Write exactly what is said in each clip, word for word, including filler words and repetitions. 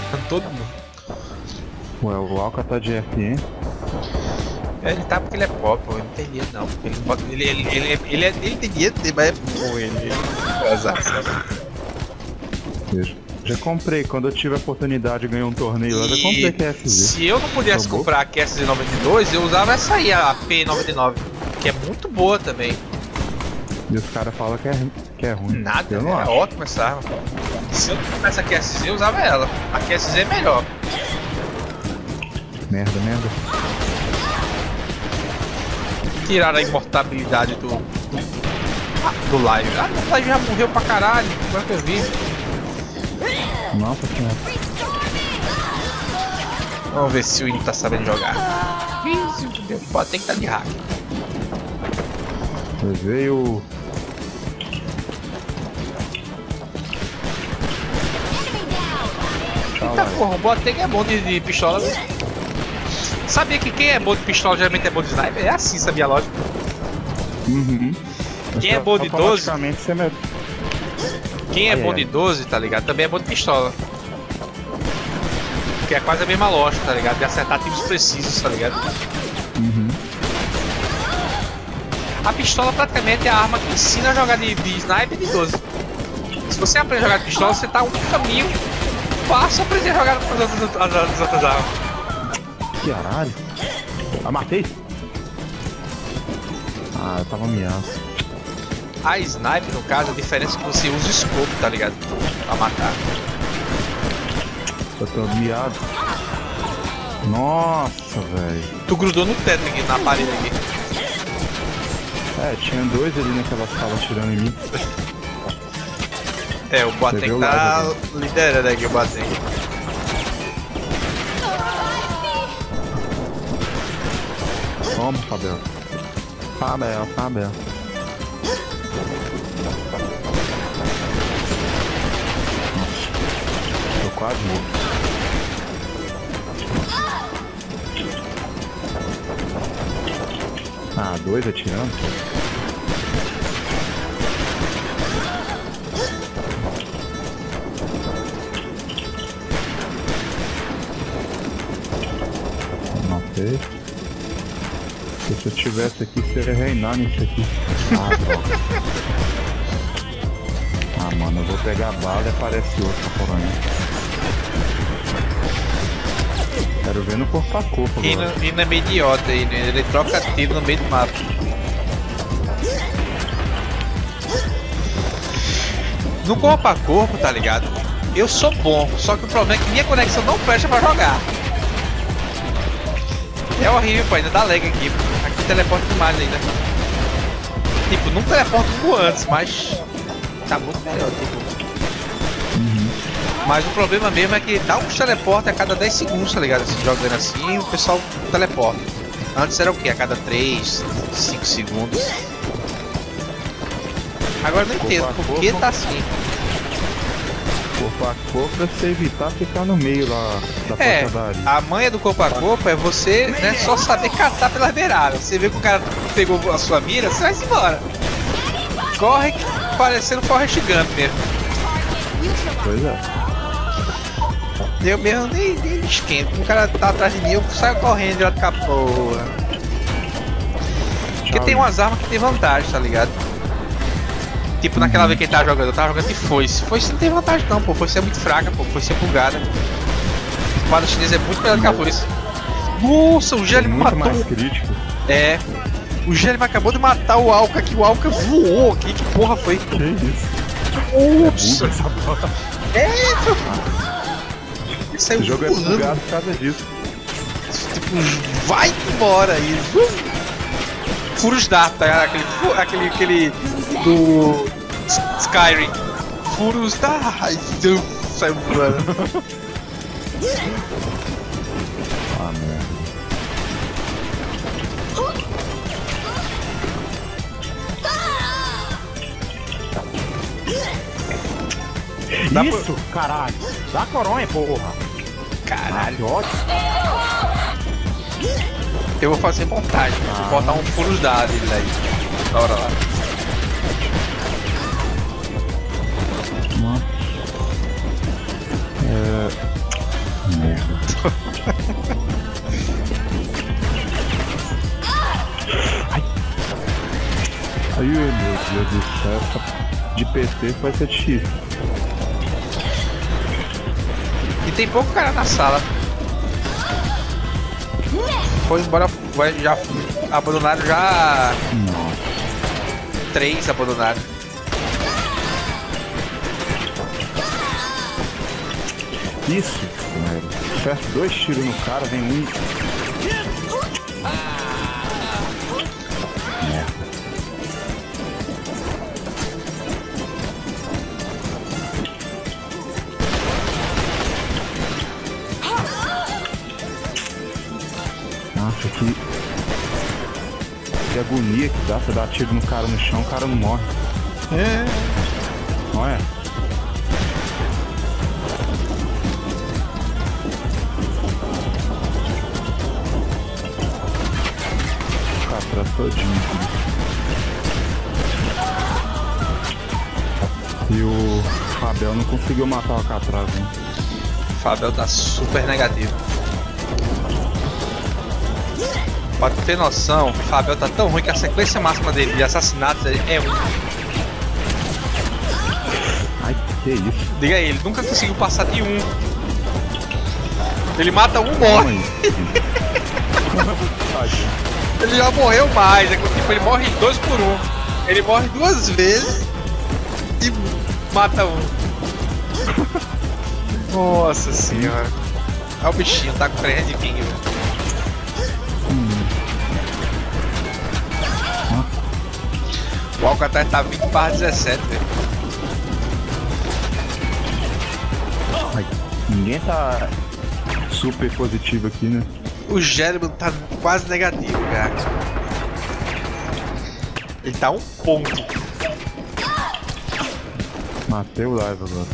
Todo mundo. Ué, o Alca tá de F N? Ele tá porque ele é pobre, pô. Eu não entendia não. Ele, pode- ele, ele, ele, ele, ele, é- ele tem dinheiro, mas é bom ele. ele é azar, sabe? Veja. Já comprei, quando eu tive a oportunidade de ganhar um torneio lá, eu já comprei Q S Z. Se eu não pudesse Tá bom? comprar a Q S Z noventa e dois, eu usava essa aí, a P noventa e nove, que é muito boa também. E os caras falam que é, que é ruim. Nada, eu não é acho. ótima essa arma. Se eu não comprasse a Q S Z, eu usava ela. A Q S Z é melhor. Merda, merda. Tiraram a imortabilidade do. do, do live. Ah, o live já morreu pra caralho, agora que eu vi. Nossa senhora. Vamos ver se o Ino tá sabendo jogar. Ih, se fudeu. Pode ter que estar de hack. Veio. Eita porra, o Boateng é bom de, de pistola. Viu? Sabia que quem é bom de pistola geralmente é bom de sniper? É assim, sabia a lógica? Uhum. Quem é bom de doze? Automaticamente você me... Quem é Ai, bom ai. de doze, tá ligado? Também é bom de pistola. Porque é quase a mesma lógica, tá ligado? De acertar tiros precisos, tá ligado? Uhum. A pistola praticamente é a arma que ensina a jogar de, de sniper e de doze. Se você aprende a jogar de pistola, você tá um caminho fácil aprender a jogar as outras, as, as outras armas. Caralho. Ah, matei? Ah, eu tava miando. A sniper, no caso, a diferença é que você usa o scope, tá ligado? Pra matar. Eu tô miado. Nossa, velho. Tu grudou no teto aqui, na parede aqui. É, tinha dois ali naquela sala atirando em mim. É, o Boateng viu tá lá, liderando aqui, o Boateng. Toma, Fabel. Fabel, Fabel. Nossa. Tô quase morto. Ah, dois atirando? Não sei. Se eu tivesse aqui, seria reinar nisso aqui. Ah, droga. Ah, mano, eu vou pegar a bala e aparece outro pra mim. Quero ver no corpo a corpo E agora. no, e não é meio idiota aí, né? Ele troca tiro no meio do mapa. No corpo a corpo, tá ligado? Eu sou bom, só que o problema é que minha conexão não fecha pra jogar. É horrível, pô, ainda dá lag aqui. Aqui teleporta demais ainda. Tipo, não teleporta como antes, mas tá muito melhor, tipo. Uhum. Mas o problema mesmo é que dá uns teleportes a cada dez segundos, tá ligado? Se jogando assim, o pessoal teleporta. Antes era o que? A cada três, cinco segundos. Agora eu não entendo por que tá assim. Corpo a corpo é você evitar ficar no meio lá da É, pancadaria. a manha do corpo a corpo é você, né, só saber catar pelas beiradas. Você vê que o cara pegou a sua mira, você vai se embora. Corre parecendo Forrest Gump mesmo. Pois é. Eu mesmo nem, nem me esquento. O cara tá atrás de mim, eu saio correndo direto com a porra. Porque tem umas armas que tem vantagem, tá ligado? Tipo naquela vez que ele tava jogando, eu tava jogando de foice. Foice não tem vantagem não, pô. Foice é muito fraca, pô. Foice é bugada. A espada chinesa é muito melhor do que a foice. Nossa, o Gelli Muito matou. mais crítico. É. O Gelli acabou de matar o Alka aqui. O Alka voou aqui. Que porra foi? Que isso? Ups. Buga essa porra. É, meu. Ele saiu O jogo é voando. bugado por causa disso. Tipo, vai embora aí. Furos d'arco, tá ligado? Aquele, fu- aquele, aquele do Skyrim. Furos da raiva. Saiu voando. Ah, merda. Dá Isso, caralho. Dá coronha, porra. Caralho. Que ótimo. Eu vou fazer montagem. Vou botar um furos d'arco dele aí. Da hora lá. Mano. É... Ai, meu Deus do céu, essa de P C vai ser difícil. E tem pouco cara na sala. Foi embora, vai, já abandonaram já. Nossa. Três abandonaram. Isso, velho. Acerta dois tiros no cara, vem um. Merda. Nossa, que... que agonia que dá, você dá tiro no cara no chão, o cara não morre. É. Não é? Atrás todinho. E o Fabel não conseguiu matar o Alcatraz, hein? O Fabel tá super negativo. Pra tu ter noção, o Fabel tá tão ruim que a sequência máxima dele de assassinatos é um. Ai, que isso? Diga aí, ele nunca conseguiu passar de um. Ele mata um, morre. Ele já morreu mais, é que tipo, ele morre dois por um. Ele morre duas vezes e mata um. Nossa senhora. Olha o bichinho, tá com três de ping, velho. Hum. O Alcatraz tá vinte barra dezessete, velho. Ai, ninguém tá super positivo aqui, né? O Jeremy tá quase negativo, cara. Ele tá um ponto. Matei o live agora.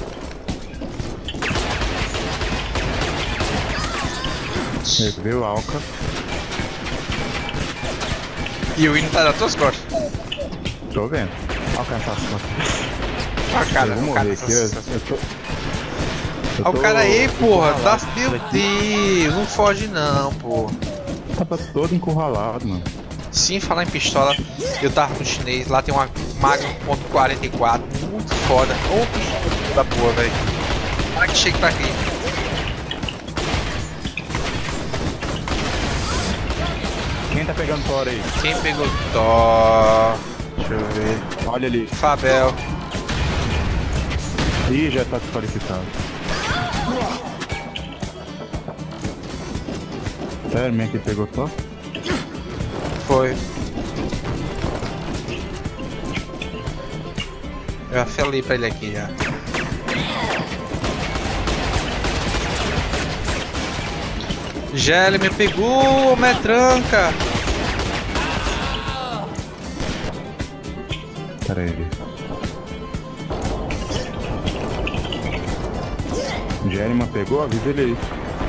Reveu o Alca. E o Win tá nas tuas costas. Tô vendo. Alcançar as costas. Ah, cara, eu vou o cara morrer tá- aqui. Eu, eu tô... eu Olha o tô cara aí, porra. Tá... encurralado Meu aqui. Deus, não foge não, porra. Tava todo encurralado, mano. Sim, falar em pistola, eu tava no chinês, lá tem uma Magnum ponto quarenta e quatro, muito foda. Ô, pistola da porra, velho. Olha que chega pra aqui. Quem tá pegando fora aí? Quem pegou Thor? Deixa eu ver. Olha ali. Fabel. Ih, já tá desqualificado. Sério, minha que pegou só? Foi. Eu já falei pra ele aqui já. Gelli me pegou, metranca. Pera aí. Jerima pegou? Avisa ele aí.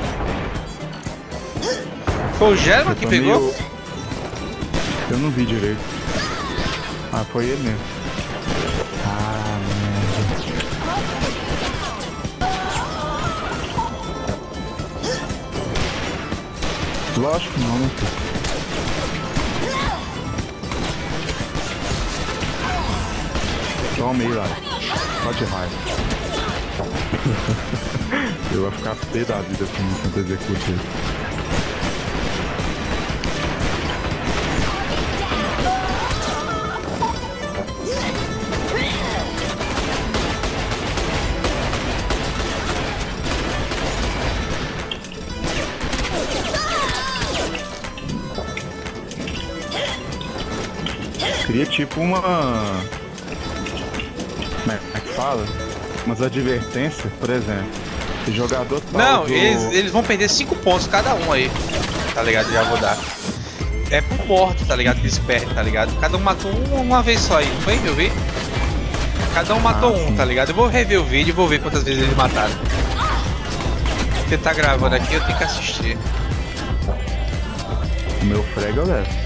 Foi o Gelli Eu que tô pegou? meio- Eu não vi direito. Ah, foi ele mesmo. Ah, merda. Lógico que não, né? Toma aí, lá. Pode raio. Eu vou ficar pé da vida assim enquanto executo ele. Cria tipo uma... Como é que fala? Umas advertências, por exemplo. Se o jogador tal Não, do- eles, eles vão perder cinco pontos cada um aí. Tá ligado? Já vou dar. É por morte, tá ligado? Que eles perdem, tá ligado? Cada um matou um uma vez só aí, não foi? Eu vi? Cada um matou Ah, um, sim. tá ligado? Eu vou rever o vídeo e vou ver quantas vezes eles mataram. Porque tá gravando aqui, eu tenho que assistir. O meu frega eu levo.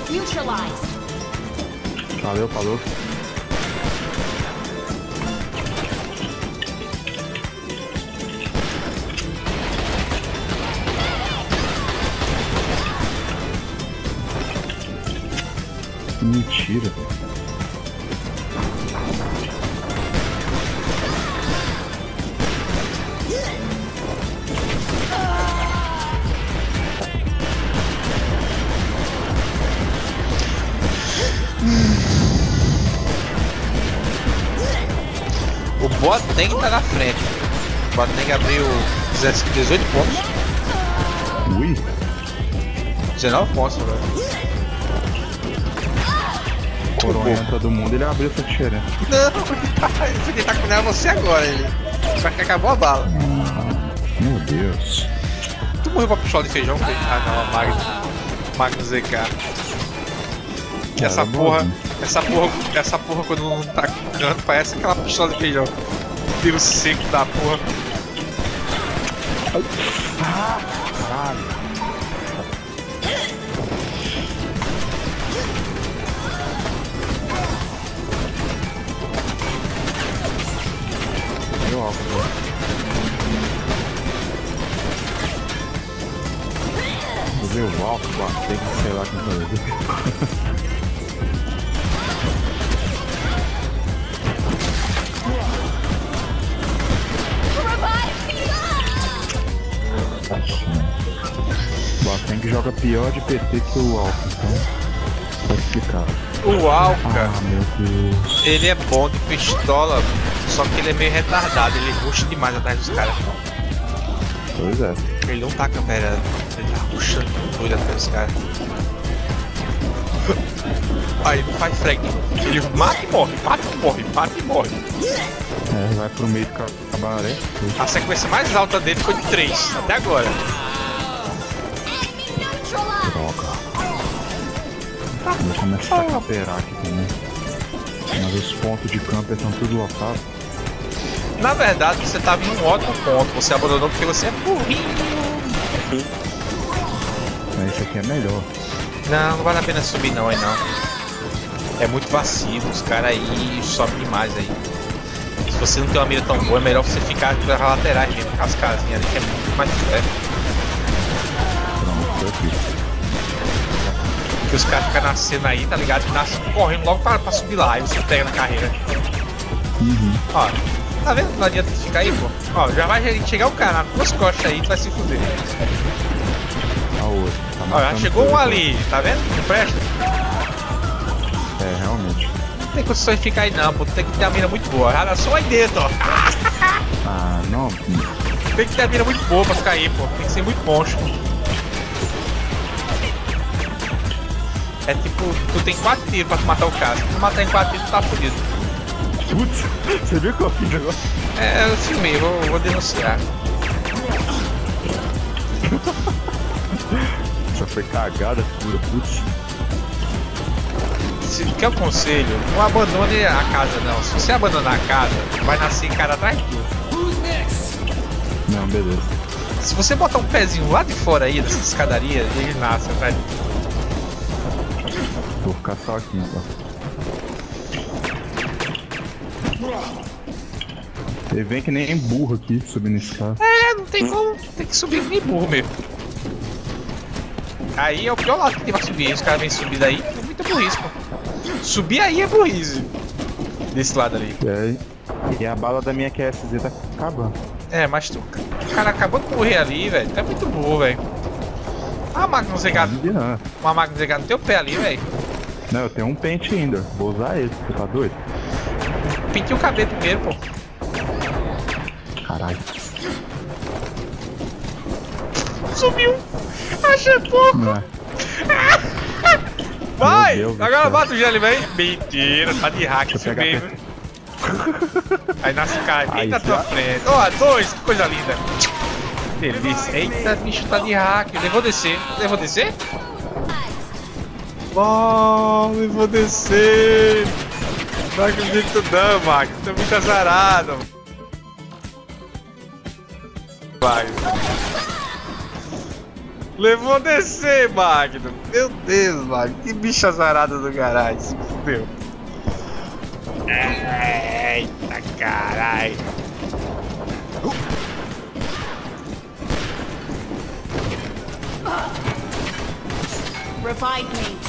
neutralized. Valeu, falou. Mentira. O Boateng tá na frente. O Boateng abriu dezoito pontos. Ui. dezenove pontos, velho. Coronha todo mundo, ele abriu essa diferença. Não, ele tá, ele tá com você agora, ele. Só que acabou a bala. Meu Deus. Tu morreu pra pistola de feijão? Ah não, a Magnus. Magnus Z K. Que essa porra, essa porra, essa porra quando não tá com cano, parece aquela pistola de feijão. Tiro seco da porra. Ah, caralho. Meu álcool. Vou ver o álcool, tem que sei lá quem fazer. Tem que joga pior de P T que o Alca, então tá explicado. O Alca, ah, meu Deus. Ele é bom de pistola, só que ele é meio retardado, ele ruxa demais atrás dos caras. Pois é. Ele não tá com a câmera, ele tá ruxando doido atrás dos caras. Aí não faz frag, ele mata e morre, mata e morre, mata e morre. É, vai pro meio do cabaré. A sequência mais alta dele foi de três, até agora. Droga. Vou começar a caperar aqui também. Mas os pontos de campo estão tudo lotados. Na verdade, você tava em um ótimo ponto. Você abandonou porque você é burrinho. Mas esse aqui é melhor. Não, não vale a pena subir não aí não. É muito vacilo, os caras aí sobem demais aí. Se você não tem uma mira tão boa, é melhor você ficar pelas laterais mesmo, com as casinhas ali, que é muito mais perto. Pronto, tô aqui. Porque os caras ficam nascendo aí, tá ligado? E nascem correndo logo pra, pra subir lá, aí você pega na carreira. Uhum. Ó, tá vendo? Não adianta ficar aí, pô. Ó, já vai chegar um cara nas duas costas aí, tu vai se fuder. A outra. Tá Ó, já chegou um ali, tá vendo? Não presta? É, realmente. Não tem condições de ficar aí não, pô. Tem que ter a mira muito boa. Já só aí dentro, ó. Ah, não. Tem que ter a mira muito boa pra ficar aí, pô. Tem que ser muito poncho. É tipo, tu tem quatro tiros pra tu matar o cara. Se tu matar em quatro tiros, tu tá fudido. Putz, você viu que eu fiz agora? É, eu filmei, vou, vou denunciar. Só foi cagada pura, putz. Se quer um conselho, não abandone a casa não. Se você abandonar a casa, vai nascer cara atrás de tu. Não, beleza. Se você botar um pezinho lá de fora aí, dessa escadaria, ele nasce atrás de tu. Vou ficar só aqui então. Ele vem que nem burro aqui, subindo esse carro. É, não tem como, tem que subir nem burro mesmo. Aí é o pior lado que tem pra subir, os caras vêm subir daí, é muita burrice, pô. Subir aí é burrice. Desse lado ali. É, e a bala da minha Q S Z tá acabando. É, mas tu, o cara acabou de morrer ali, velho, tu é muito burro, velho. Ah, Magnus Z K, Não, uma Magnus Z K no teu pé ali, velho. não, eu tenho um pente ainda, vou usar ele, você tá doido? Pinte o cabelo primeiro, pô. Caralho. Subiu! Achei pouco! Não. Vai! Meu Deus do Agora céu. bate o gelo, vem! Mentira, tá de hack, Deixa eu pegar filmei, viu? Aí nasce o cara bem Aí na tua já- frente. Ó, dois, que coisa linda! Delícia! Eita, bicho, tá de hack. Eu vou descer. Eu vou descer? Bom, eu vou descer! Não acredito não, Max. Tô muito azarado. Vai. Levou D C, Magno. Meu Deus, Magno. Que bicho azarado do garagem. Se fudeu. Eita, caralho. Revive me.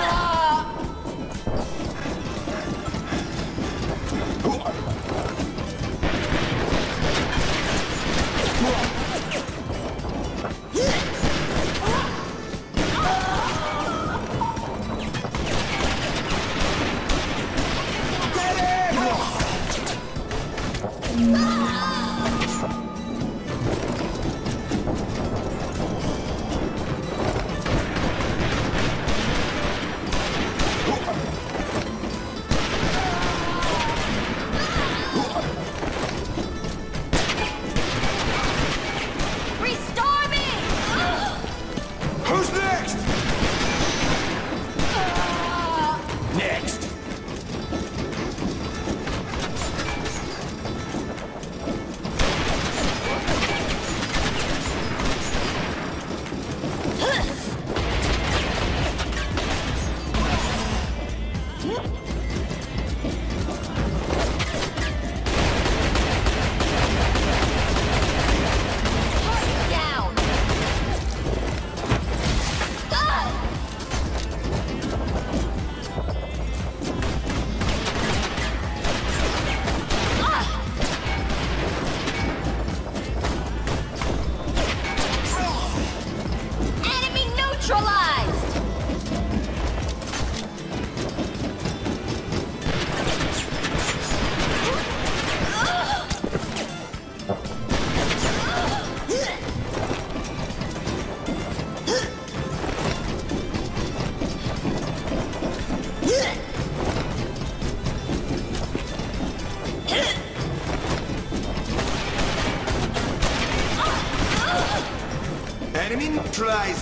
Enemy neutralized.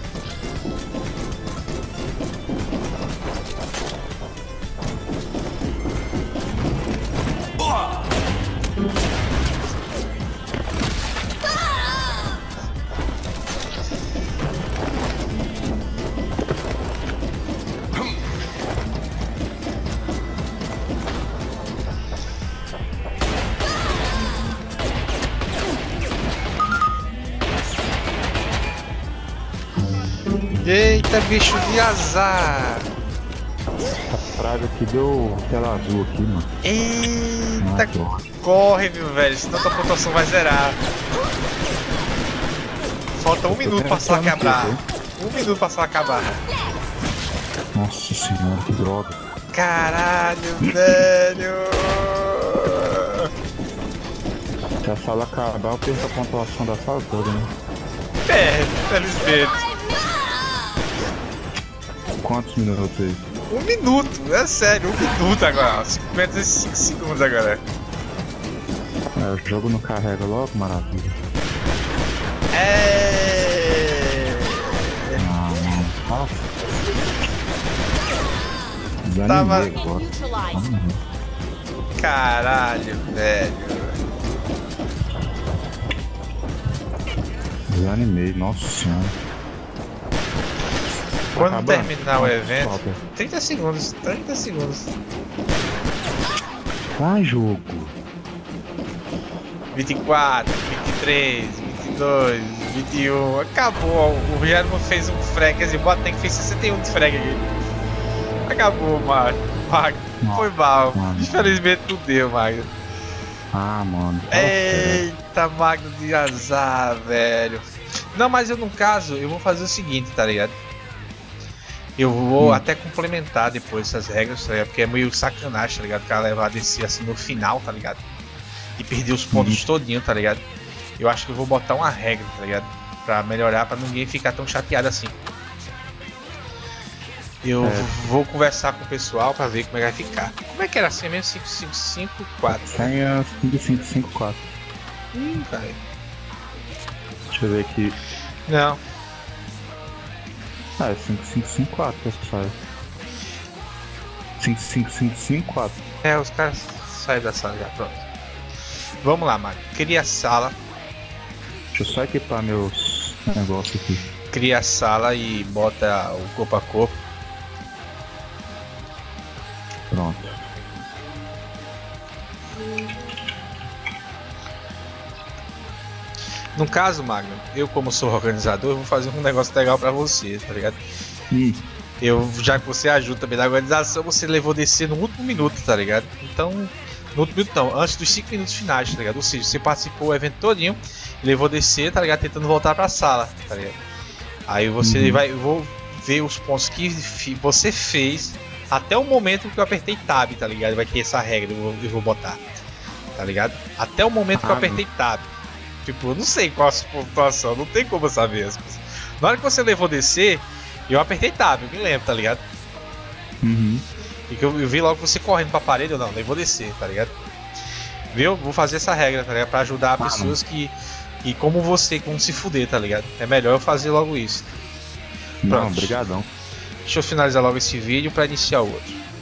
Eita, bicho de azar. Essa praga aqui deu tela azul aqui, mano. Eita, Ah, corre, meu velho, senão tua pontuação vai zerar. Falta um minuto pra só acabar. Um minuto pra só acabar. Nossa senhora, que droga. Caralho, velho. Se a sala acabar, eu perco a pontuação da sala toda, né? É, felizmente. Quantos minutos aí? Um minuto, é sério, um minuto agora. cinquenta e cinco segundos agora. É, o jogo não carrega logo, maravilha. É. Ah, mano. Nossa. Desanimei Tava- agora. Neutralized. Uhum. Caralho, velho. Desanimei, nossa senhora. Quando Acabando? terminar o Quanto evento, falta? trinta segundos, trinta segundos. Vai, jogo. vinte e quatro, vinte e três, vinte e dois, vinte e um. Acabou. O Guilherme fez um frag, quer dizer, o Boateng fez sessenta e um de frag aqui. Acabou, Magno. Magno, foi mal. Mano. Infelizmente não deu, Magno. Ah, mano. fala sério. Eita, Magno de azar, velho. Não, mas eu no caso, eu vou fazer o seguinte, tá ligado? Eu vou Hum. até complementar depois essas regras, tá ligado? Porque é meio sacanagem, tá ligado? O cara levar a D C assim no final, tá ligado? E perder os pontos Uhum. todinho, tá ligado? Eu acho que eu vou botar uma regra, tá ligado? Pra melhorar, pra ninguém ficar tão chateado assim. Eu É. vou conversar com o pessoal pra ver como é que vai ficar. Como é que era assim mesmo? cinco cinco cinco quatro. Senha cinco cinco cinco quatro. Ih, velho. Deixa eu ver aqui. Não. Ah, é cinco cinco cinco quatro que essa sai. cinco cinco cinco cinco quatro. É, os caras saem da sala já, pronto. Vamos lá, Mário. Cria a sala. Deixa eu só equipar meus negócios aqui. cria a sala e bota o corpo a corpo. Pronto. No caso, Magno, eu como sou organizador, eu vou fazer um negócio legal pra você, tá ligado? Hum. Eu, já que você ajuda também na organização, você levou descer no último minuto, tá ligado? Então, no último minuto não, antes dos cinco minutos finais, tá ligado? Ou seja, você participou do evento todinho, levou descer, tá ligado? Tentando voltar pra sala, tá ligado? Aí você Uhum. vai, eu vou ver os pontos que você fez até o momento que eu apertei Tab, tá ligado? Vai ter essa regra, eu vou, eu vou botar, tá ligado? Até o momento que eu apertei Tab. Tipo, eu não sei qual a pontuação, não tem como eu saber as coisas. Na hora que você levou descer, eu apertei Tab, eu me lembro, tá ligado? Uhum. E que eu, eu vi logo você correndo pra parede, eu não, levou descer, tá ligado? Viu? Vou fazer essa regra, tá ligado? Pra ajudar Ah, pessoas que, que, como você, como se fuder, tá ligado? É melhor eu fazer logo isso. Não, Pronto. brigadão. Deixa eu finalizar logo esse vídeo pra iniciar o outro.